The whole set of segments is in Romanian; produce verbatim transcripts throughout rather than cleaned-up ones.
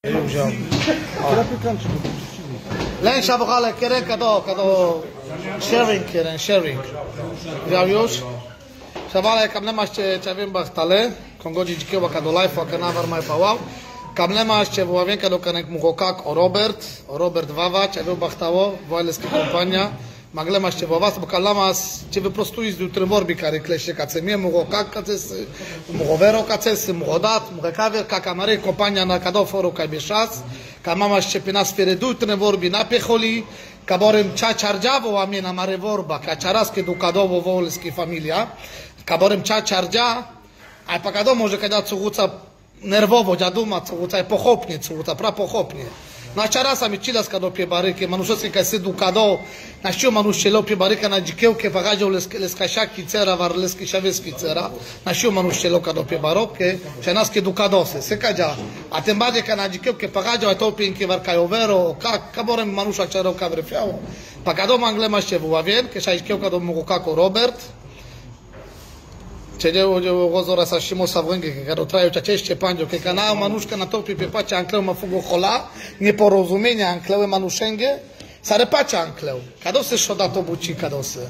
Len szabochale keren kado kado sharing keren sharing. Wiał już? Szabale kamlema się czawiem bachtale, kongodzi dzikiego kado life kanawar mai pałał. Kamlema się wyławienka do kanek muhokak o Robert, o Robert Wawa, czawiem bachtało, wojleski kompania. Maglema się was, bo kalama cię wyprostuje z jutry worbi kary klesie kacemie, muhokak kacesy, muhovero kacesy, muhodat, muhekawer, kakamary, kompania na kadoforu kajbieszas. Kamama się pina sfery jutry worbi na piecholi, kaborem czaczardziawo amie na mary worba, kaczaraskie dukadowo wolski familia, kaborem czaczardzia, a pakado może kada cuguca nerwowo, dziaduma, cuguca pochopnie, cuguca prapochopnie. Na czarasa mi cilaska do piebaryki, manuszewski kasy dukado, na sił manusz się lopie baryka na dzikiełkę, wagadział leskasiaki cera, war leski siawieski cera, na sił manusz się loka do piebarobkę, przenaskie dukadosy, sykadzia, a tym bardziej na dzikiełkę pagadział, a to pięknie warkajowero, kaborem manusza czaroka wryfiało. Pagado manglema się wyławien, kieszajkiełka do mugokako Robert, Cedzieło dzieło gozora sa simosa węgę, kiedy traju czacieście pandzio, kiedy kanał manuszka na topie piepacia ankleu ma fugo chola, nieporozumienia ankleły manuszęgę, sarepacia ankleu. Kadosy szoda to buci kadosy.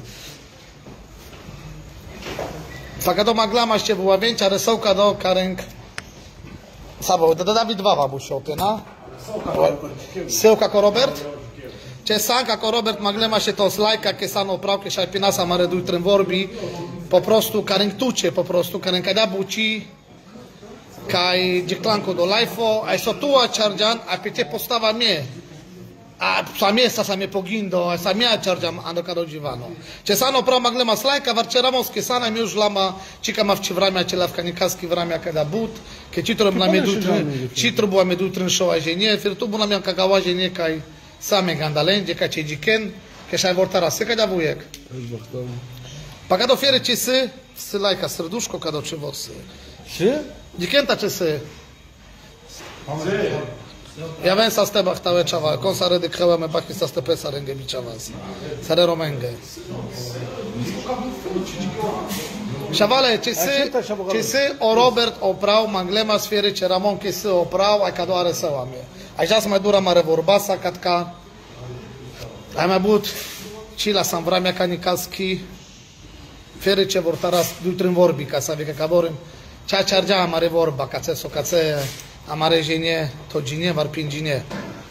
Fakado maglama się wyławięcia, resołka do karęk. Sabo, do Dawid Wawa busiopy, na? Sełka ko Robert? Czesanka jako Robert maglema się to slajka, kesano prawkę, szajpinasa mareduj tremworbi, po prostu karęktucie, po prostu karękada buci, kaj dzieklanko do lajfo, a jest tuła czardzian, a piecie postawa mnie, a samie sta samie pogindo, a samie czardzian, a do karodziwano. Czesano praw maglema slajka, warczeramos kesana, mi już lama, cika ma w ramia, ciela w kanikaski w ramia kada but, ke citro na medutry, citro była medutry szoła zienie, firtu była miał kagała zienie, kaj same gandalędzie, kacie dziken, kieszaj wortara syka da wujek. Pagado fiery czysy, sylajka serduszko kado czy wosy. Czy? Dziekęta czysy. Ja wem sa stebach tałe czawa, konsa redy krełamy baki sa stepe sa ręgę biczawas. Sare romęgę. Szawale, czysy, czysy o Robert oprał, manglema sfiery czy Ramon kisy oprał, a kado areseła mnie. A jas ma dura mare vorbasa katka. A ma but chila sam wramia kanikaski. Fiery ce vor taras dutrym vorbi ca să vika kaborym. Cea chargea mare vorba ca să socace amare jenie to ginie var pinginie.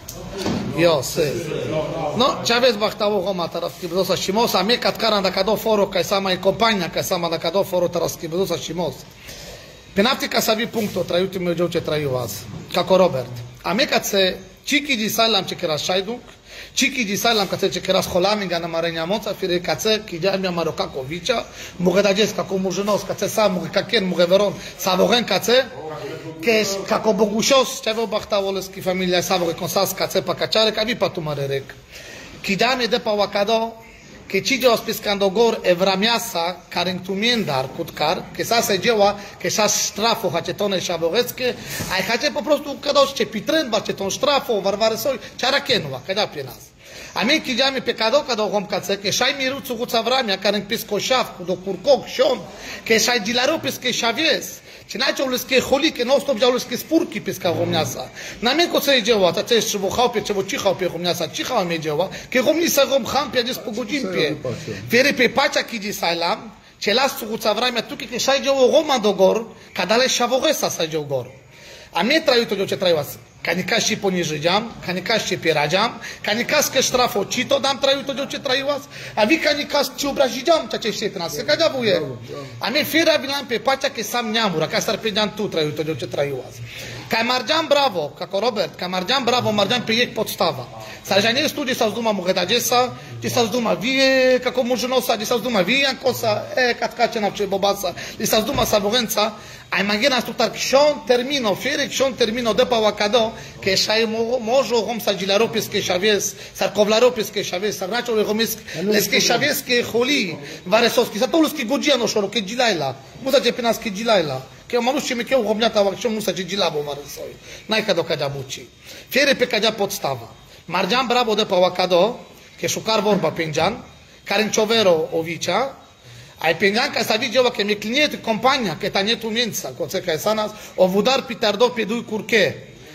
Jo, se. No, ce aveți bachtawo homa teraz kibusa shimos, a me katkara da kado foro ca sama e compania ca sama da kado foro teraz kibusa shimos. Penapti ca să vi puncto traiuti meu ce traiu vas. Ca Robert. A me ca să ciki di salam ce kera shaiduk. Ciki di salam ca ce kera scholami ga na marenia moca fire ca ce kidia mia marokakovicia, mugadajeska ko murzynos ca ce sam mugaken mugeveron savoren ca ce que ca ko bogushos ce vo bachtawoleski familia savore consas ca ce pakachare ca vi patumarerek. Kidia me de pa wakado que ci działa spiskando gor evramiasa karęktumiendar kutkar, que sa se dzieła, que sa strafo hacie tone szaboreckie, a hacie po prostu kadoście pitren, bacie tą strafo, warwary soj, czarakenwa, kada pienas. A my kidziamy pekado kado homkace, que szaj miru cuguca wramia, karęk pisko szawku, do kurkok, sion, que szaj dilaro piske szawies, ci naciął leskie choli, que non stop dział leskie spórki piska homniasa. Na mnie ko co dzieła, ta coś trzeba chałpie, trzeba cichałpie homniasa, cichał mnie dzieła, que homnisa hom champia dziś po godzimpie. Fiery pe pacia kidzi sajlam, ce las cuguca wramia, tuki que szaj dzieło Roma do gor, kadale szawogesa sa dzieł gor. A mnie traju to dzieł traju was. Kanikaście poniżydziam, kanikaście pieradziam, kanikaskie sztrafo ci to dam traju to dzieł traju was, a wi kanikaście obrazidziam, ta cieście nas, kada wuje. A mnie fiera wilan pe pacia que sam niamura, ka sarpedian tu traju to dzieł traju was. Ka mardziam brawo, kako Robert, ka mardziam brawo, mardziam pe jek podstawa. Sarjanie studi sa zduma mugedadjesa, ti sa zduma wie, kako murzynosa, ti sa zduma wie jankosa, e katkacie na wczy bobasa, ti sa zduma saborenca, a imagina tu tak ksiąg termino, fiery ksiąg termino depa wakado, que szaj może hom sa dzilaropieske szawies, sarkowlaropieske szawies, sarnaczo leskie szawieskie choli, waresowski, sa to leskie godziano szoro, ke dzilajla, musa cię pinaske dzilajla. Că manușii mi keu homniata acțion musa ce gilabo maresoi. N-ai ca do cadea buci. Fiere pe cadea podstava. Margeam bravo de pa wakado, că șucar vorba pengean, care în ciovero ovicea, ai pengean ca să vigewa că mi client compania, că ta netu mința, că ți-a sanas, o vudar pitardo pe dui curche.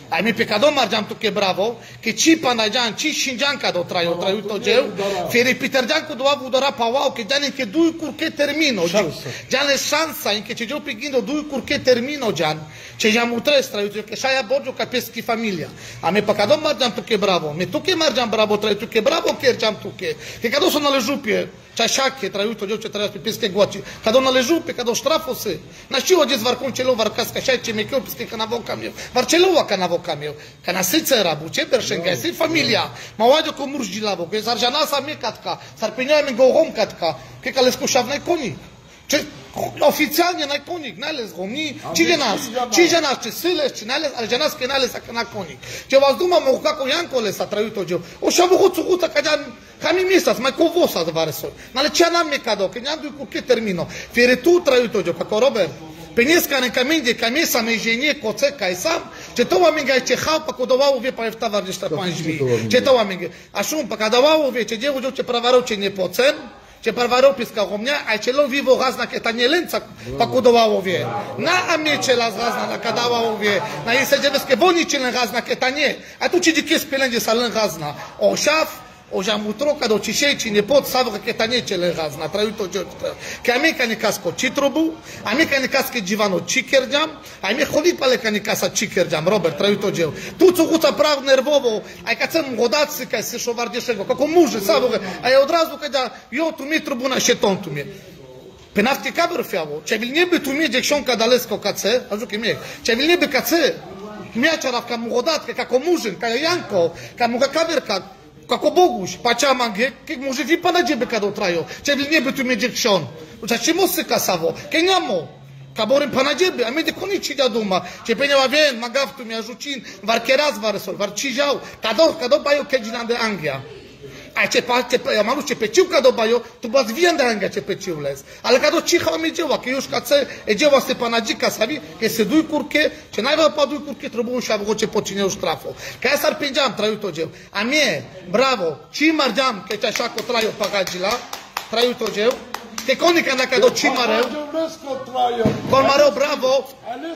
A me pecado margiam tu che bravo, che ci panagian, ci shinjan cado traio, traio to geu, fere Petergian cu doa budora pawao, che già che due curche termino, già le șansa in che ci geu pigindo due curche termino già, ce già mutres traio che sai a borgio capeschi famiglia. A me pecado margiam tu che bravo, me tu che margiam bravo traio tu che bravo che giam tu che, che cado sono le jupie, c'ha șache traio to geu ce traio pe pesche goaci, cado na le jupe, cado strafo se. Na știu oggi varcon celo varcasca șai ce me cheu pesche canavo camiu. Varcelo canavo camiu. Kana sice rabu, ce perșenga, si familia. Ma oadio cu murgi lavo, că s-ar jana sa me katka, s-ar penea me gohom katka, că ca le scușav n-ai conic. Ce oficial n-ai conic, n-ai les gomi, ci genas, ci genas, ce siles, ce n-ai les, ar genas că n-ai les a cana conic. Ce vas duma mă uca cu Iancole s-a trăit o geu. O și-a bucut suguța ca gean, ca mi mistas, mai covosa de varesoi. N-ale ce n-am me cado, că ne-am cu che termino. Fiere tu trăit o geu, ca Robert. Penesc în camende camisa me genie coțe ca isam, ce to oameni ai ce hau pe codovau vie pa efta vardeșta panjmi. Ce to oameni, așa pe codovau vie ce geu ce pravarau ce nepocen, ce pravarau pisca romnia, ai ce lo vivo razna că tanielența pe codovau vie. Na ame ce la razna la codovau vie. Na ei se gevesc că boni ce în razna că tanie. Atunci de kes pelenge salân razna. O șaf o jamutro ca do cișei cine pot savă că tanie cele razna trăit o geu. Că ame ca ne casco citrobu, ame ca ne cască Givano cikerjam, ame holit pale ca ne casa cikerjam Robert trăit o geu. Tu țuguța prav nervovo, ai ca țem godați ca se șovardeșego, ca cu muže savă, ai odrazu că da eu tu mi tribuna șeton tu mi. Pe nafti caber fiavo, ce vil nebe tu mi jekshon ca dalesco cațe, ajuc mi. Ce vil nebe cațe. Mi-a cerat ca mugodat, ca cu mužin, ca Ianco, ca muga caber ca Kako Boguš, pa ča mange, kek može vi pa nađebe kada utraju. Če vil njebe tu mi džekšon. Uča čemo se kasavo, ke njamo. Ka borim pa nađebe, a me de koniči da duma. Če penjava ven, magaftu mi ajučin, var keraz varesol, var čižau. Kado, kado bajo keđinan de Anglia. Ai ce pa, ce am alu ce peciu kado bajo, tu bas vien de Anglia ce peciu les. Ale kado čiha mi dževa, ke još kad se, e dževa se pa nađi kasavi, ke se dui curche, ce n-ai pa dui curche trebuie și avut ce počine u štrafo. Ka ja sar penjam traju to džev. A mie, bravo, ci marđam, ke ce așa ko traju pagagila, traju to džev. Te conica na kado ci mareu. Con mareu bravo.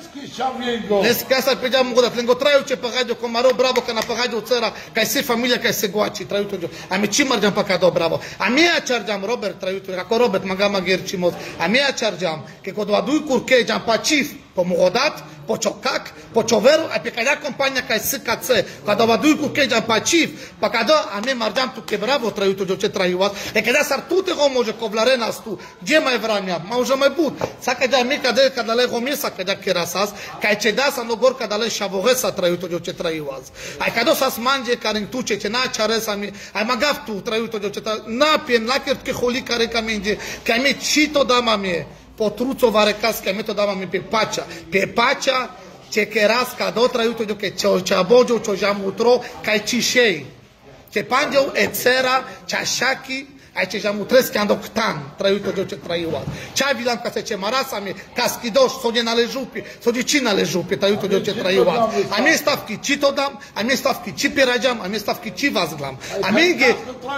Nes ca să pegeam mugodat. Lângă traiu ce pagadio con mareu bravo că na pagadio țara, ca se familia ca se goaci traiu to. A mi ci margeam pa kado bravo. A mia chargeam Robert traiu to. Ca Robert magama gercimos. A mia chargeam că co do dui curche jam pa cif po mugodat, po chocac, po choveru, a pe cada compania ca se cațe. Ca do dui curche jam pa cif, pa kado a mi margeam tu că bravo traiu to ce traiuat. E că da sar tu te homoje covlarena stu. Gdzie mai vramia, ma už mai but. Saka da mi kada kada le romie saka da kerasas, kai ce da sa nogor kada le shavore sa trăiuto de ce trăiuaz. Ai kada sa smanje care tu ce na chare sa mi, ai magaf tu trăiuto de ce na pien la kert ke holi care kamenge, kai me chito da mame, potruco varecas kai me to da mame pe pacha, pe pacha ce keras kada trăiuto de ce ce abojo ce jamutro kai cishei. Ce panjeu etzera, chashaki ai ce já mutresc ando ktan trăiuto de ce trăiuat. Ce vilam ca se ce marasa mi kaskidosh soje na lejupi, soje cina lejupi trăiuto de ce trăiuat. A mi stavki cito dam, a mi stavki ci perajam, a mi stavki ci vazglam. A mi ge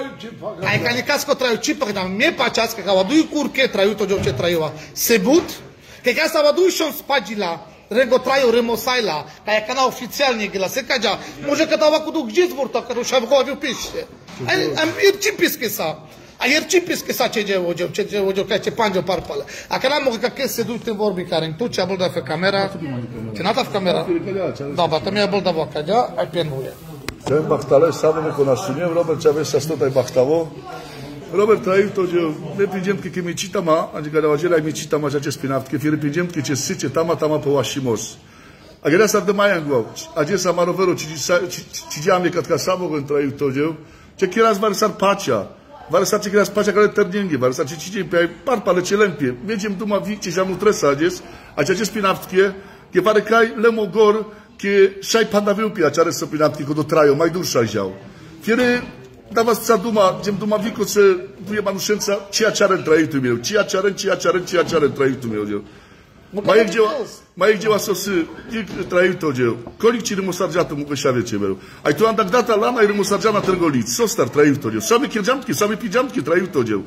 ai ca ni casco trăiu ci pagam, mi pacească ca vadui curche trăiuto de ce trăiuat. Sebut, că ca sa vadui shon spagila Rego traju remosaila, ka je kana oficijalni gila, se kađa, može kada ovako dug žizvorta, kada še vgovi piše. Am ir čipiske sa, a jer čipiske sa ce djevo, ce djevo, ce ce panđo parpale. A kada mogu kakve se duj te vorbi care tu ce abol da fe kamera, ce nata fe kamera? Da, ba, tam je abol da vo kađa, ai penuje. Sem bachtale, samo neko našunjem, Robert Čavez sa stotaj bachtavo. Robert trăiuto de ne pingem că mi citama, adică de acela mi citama ce spinat, că fie pingem că ce sice tama tama pe washimos. Agora sa de mai anglo. Aje sa marovero ci ci ci am necat ca samo în trăiuto de. Ce kiras var sar pacha. Var sar ce kiras pacha care terdingi, var sar ce ci pe par pale ce lempie. Vegem duma vi ce jamu tresa ajes, aje ce spinat că că pare kai lemogor că sai pandaviu pe acea să spinat că do traio mai dur să jau. Fie da was sa duma, gem duma vico se buie manușența, ceea ce are în trăitul meu, ceea ce are, ceea ce are, ceea ce are în trăitul meu. Mai e gdje, mai e gdje să se trăitul meu. Kolik ci remosargiatul mu gășavece meu. Ai tu am dat data lana i remosargiana trgolic, sostar trăitul meu. Same kirjamtki, same pijamtki trăitul meu.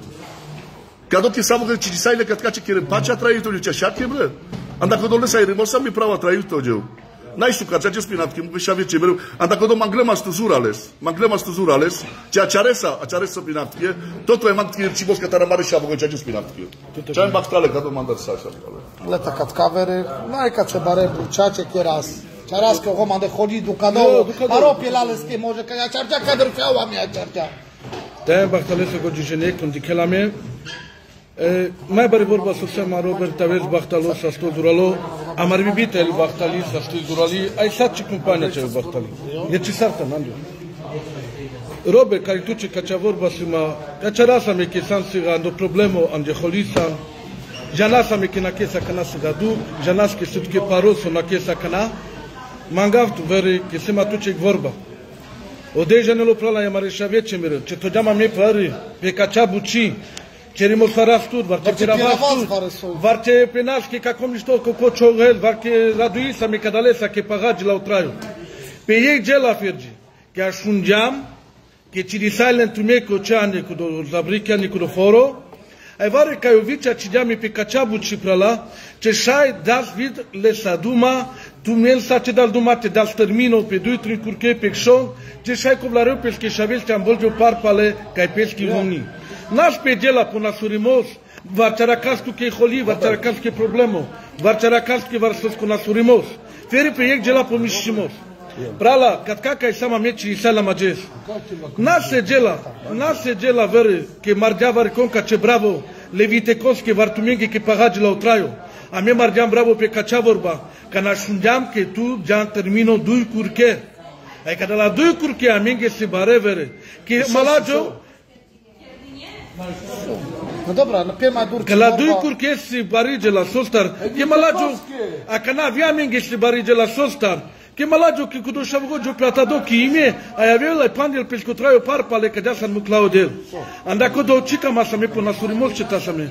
Kad ti samo kad ci sai le kad kače kire pača trăitul meu, ce așa che bre. Am dacă dole sai remosam mi prava trăitul meu. N-ai șucat, ceea ce spinat, că și aveți ce mereu. Am dacă do manglema stu zurales, manglema stu zurales, ceea ce aresa, a ce aresa spinat, că tot tu ai mandat că cibos că tare mare și avă ceea ce spinat, că. Ce ai bactrale că do mandat sa așa. Leta katkavere, n-ai ca ce bare bucea ce ras. Čaras că o de chodí do kadou, paro pilalesky može kad ja čarťa kadr fiawa mi ja čarťa. Te bachtalese godžene kun dikelame. Mai bari vorba să se ma Robert Tavez bachtalo sa sto duralo, amar bibite el bachtali sa sto durali, ai saci compania ce bachtali. E ci sarta nandu. Robert care tu ce ca vorba să ma, ca čarasa me ke san se ando problemo ande holisa. Janasa me ke na kesa kana se gadu, janas ke sut ke paroso na kesa kana. Mangav tu veri ke se ma tu ce vorba. Odeja ne lo prala ya mareshavie ce mere, ce to dama me prari, pe ca buci. Cerimo sarastud, var ce piravastud, var ce penaschi ca cum niște cu cociorel, var ce raduisa me cadalesa che pagagi la utraiu. Pe ei gela firgi, che ashunjam, che ci di silent me co ciane cu do zabrikia ni cu do foro, ai vare ca iovicia ci diami pe caciabu ci prala, ce shai das vid le saduma, tu mel sa ce dal dumate dal termino pe doi tri curche pe xon, ce shai coblareu pe che shavel te ambolgio parpale ca peschi vomni. Naš pedjela po nasurimos, varčarakastu ke holi, varčarakastu ke problemo, varčarakastu ke varsosku nasurimos. Feri pe djela po mishimos. Prala, kad kaka sama meči i sala majes. Nase djela, nase djela vere ke marđa varkon ka ce bravo, levite koske vartumenge ke pagaji la utrajo. A me marđam bravo pe kacha vorba, ka našundjam ke tu jan termino dui curche. Ai kada la dui curche amenge se bare vere, ke malajo. No dobra, no pierma dur. Că la doi curche si barige la sostar, che malaggio a cana viamenge si barige la sostar. Che malaggio che kudo shavgo jo platado ki ime, ai avea la pandel pe scotraio parpale că deasan mu Claudel. Anda kodo chica masame po nasurimos ce tasame.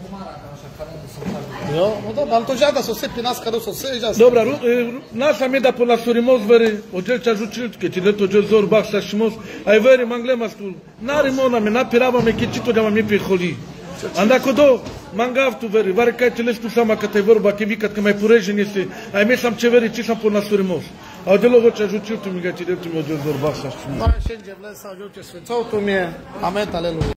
Jo, no dobra, ale to jada so se pinaska do so se ja. Dobra, nasa me da po nasurimos vere, odel ce ajutil că ti leto jo zor bax sa shmos, ai vere manglema stul. Nare mona me na pirava me che cito de me pe holi. Anda kodo mangav tu veri, vare kai teles tu sama că te vorba că vicat că mai purejen este, ai mes am ce veri ce sam po nasurimos. Au de logo ce ajutil tu mi ga ti de tu mi odel zor bax sa shmos. Pare shenje vle sa ajuti svetov tu mi. Amen, aleluia.